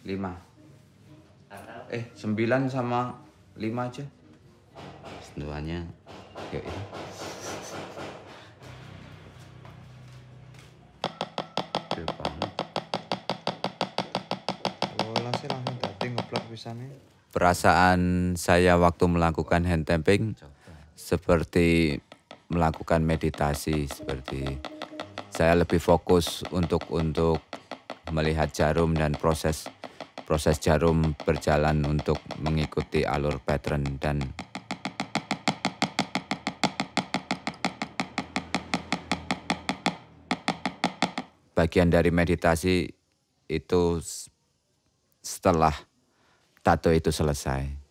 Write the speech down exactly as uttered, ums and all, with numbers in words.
lima. Eh, sembilan sama lima aja. Sentuhannya kayak ini. Kecil banget. Oh, langsung langsung tadi ngeplak pisannya. Perasaan saya waktu melakukan hand tapping seperti melakukan meditasi, seperti saya lebih fokus untuk untuk melihat jarum dan proses proses jarum berjalan untuk mengikuti alur pattern, dan bagian dari meditasi itu setelah tato itu selesai.